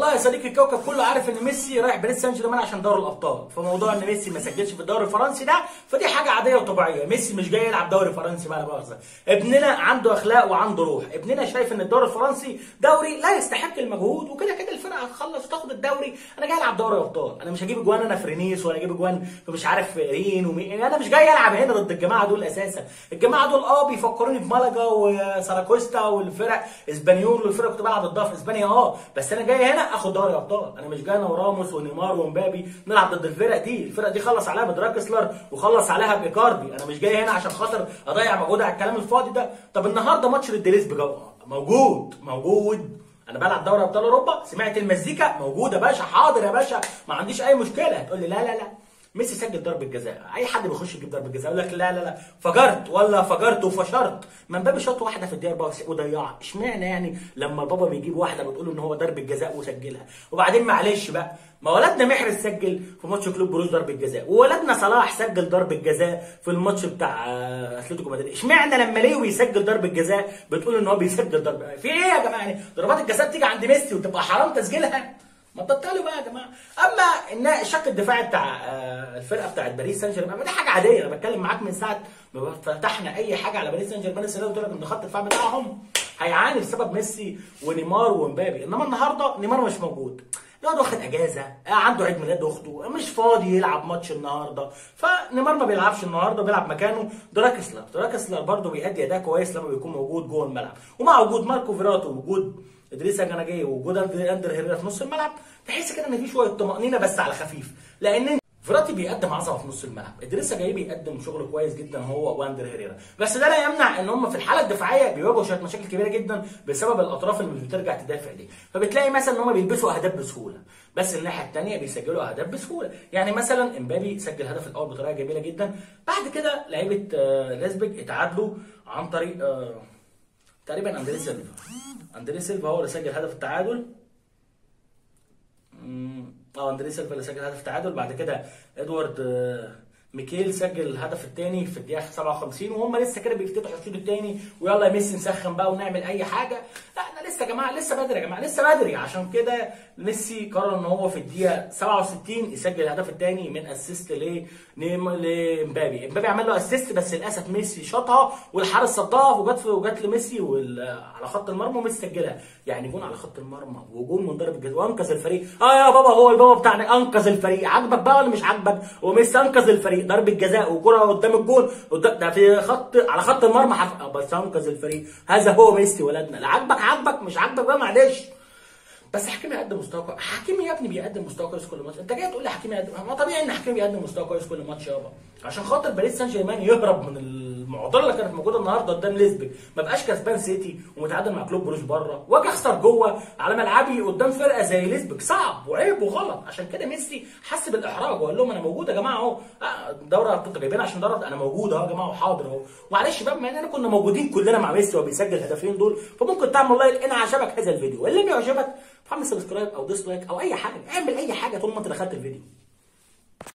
والله يا صديقي الكوكب كله عارف ان ميسي رايح باريس سان جيرمان عشان دوري الابطال، فموضوع ان ميسي ما سجلش في الدوري الفرنسي ده فدي حاجه عاديه وطبيعيه. ميسي مش جاي يلعب دوري فرنسي بقى، لا مؤاخذه. ابننا عنده اخلاق وعنده روح، ابننا شايف ان الدوري الفرنسي دوري لا يستحق المجهود، وكده كده الفرقه هتخلص وتاخد الدوري. انا جاي العب دوري ابطال، انا مش هجيب اجوان انا في رينيس ولا اجيب اجوان في مش عارف في رين ومين. انا مش جاي العب هنا ضد الجماعه دول اساسا. الجماعه دول بيفكروني بمالاجا وساراكوستا والفرق اسبانيول والفرق كنت بلعب ضدها في اسبانيا بس انا جاي هنا اخد دوري ابطال. انا مش جاي انا وراموس ونيمار ومبابي نلعب ضد الفرق دي. الفرق دي خلص عليها بدراكسلر وخلص عليها بايكاردي. انا مش جاي هنا عشان خاطر اضيع مجهود على الكلام الفاضي ده. طب النهارده ماتش ليسبج موجود. انا بلعب دوري ابطال اوروبا، سمعت المزيكا موجوده يا باشا، حاضر يا باشا، ما عنديش اي مشكله. هتقول لي لا ميسي سجل ضربه جزاء. اي حد بيخش يجيب ضربه جزاء يقول لك لا فجرت ولا فجرت وفشرت. ما مبابي شاط واحده في الدقيقه 94 وضيعها. اشمعنى يعني لما البابا بيجيب واحده بتقول ان هو ضربه جزاء وسجلها؟ وبعدين معلش بقى، ما ولدنا محرز سجل في ماتش كلوب بروز ضربه جزاء، وولدنا صلاح سجل ضربه جزاء في الماتش بتاع اتلتيكو مدريد. اشمعنى لما ليو يسجل ضربه جزاء بتقول ان هو بيسجل ضربه؟ في ايه يا جماعه؟ يعني ضربات الجزاء تيجي عند ميسي وتبقى حرام تسجيلها؟ ما تبطلوا بقى يا جماعه. اما الشق الدفاعي بتاع الفرقه بتاعت باريس سان جيرمان دي حاجه عاديه. انا بتكلم معاك من ساعه ما فتحنا اي حاجه على باريس سان جيرمان السنه دي، قلت لك ان خط الدفاع بتاعهم هيعاني بسبب ميسي ونيمار ومبابي. انما النهارده نيمار مش موجود، الواد واخد اجازه، عنده عيد ميلاد اخته، مش فاضي يلعب ماتش النهارده، فنيمار ما بيلعبش النهارده، بيلعب مكانه دراكسلر برده بيأدي اداء كويس لما بيكون موجود جوه الملعب. ومع وجود ماركو فيراتو ووجود ادريسا جاناجي ووجود اندر هيريرا في نص الملعب تحس كده ان في شويه طمانينه بس على خفيف، لان فيراتي بيقدم عظمه في نص الملعب، ادريسا جاي بيقدم شغل كويس جدا هو واندر هيريرا، بس ده لا يمنع ان هم في الحاله الدفاعيه بيواجهوا شويه مشاكل كبيره جدا بسبب الاطراف اللي مش بترجع تدافع دي. فبتلاقي مثلا ان هم بيلبسوا اهداف بسهوله، بس الناحيه الثانيه بيسجلوا اهداف بسهوله. يعني مثلا امبابي سجل الهدف الاول بطريقه جميله جدا، بعد كده لعيبه ليسبج اتعادلوا عن طريق تقريبا اندري سيلفا هو اللي سجل هدف التعادل. اندري سيلفا اللي سجل هدف التعادل. بعد كده ادوارد ميكيل سجل الهدف الثاني في الدقيقه 57، وهم لسه كده بيفتتحوا الشوط الثاني ويلا يا ميسي نسخن بقى ونعمل اي حاجه. لا احنا لسه يا جماعه، لسه بدري. عشان كده ميسي قرر ان هو في الدقيقه 67 يسجل الهدف الثاني من اسيست لمبابي. امبابي عمل له اسيست بس للاسف ميسي شاطها والحارس صدها وجت لميسي على خط المرمى وميسي سجلها. يعني جون على خط المرمى وجون من ضربه جزاء وانقذ الفريق. يا بابا، هو البابا بتاعنا انقذ الفريق. عاجبك بقى ولا مش عاجبك؟ وميسي انقذ الفريق، ضربه جزاء وكره قدام الجون ده في على خط المرمى بس انقذ الفريق. هذا هو ميسي ولدنا. لا عاجبك مش عاجبك بقى معلش. بس حكيمي يقدم مستوى كويس. حكيمي يا ابني بيقدم مستوى كويس كل ماتش. انت جاي تقول لي حكيمي يقدم؟ ما طبيعي ان حكيمي بيقدم مستوى كويس كل ماتش يابا، عشان خاطر باريس سان جيرمان يهرب من المعضله اللي كانت موجوده النهارده قدام ليسبج. ما بقاش كسبان سيتي ومتعادل مع كلوب بروش بره، واجي اخسر جوه على ملعبي قدام فرقه زي ليسبج. صعب وعيب وغلط. عشان كده ميسي حس بالاحراج وقال لهم انا موجود يا جماعه اهو. دوري ابطال جايبين عشان انا موجود اهو يا جماعه وحاضر اهو. معلش بقى، بما اننا كنا موجودين كلنا مع ميسي وبيسجل الهدفين دول، فممكن تعمل لايك ان عجبك هذا الفيديو، واللي لم يعجبك اعمل سبسكرايب او ديسلايك او اي حاجه، اعمل اي حاجه طول ما انت دخلت الفيديو.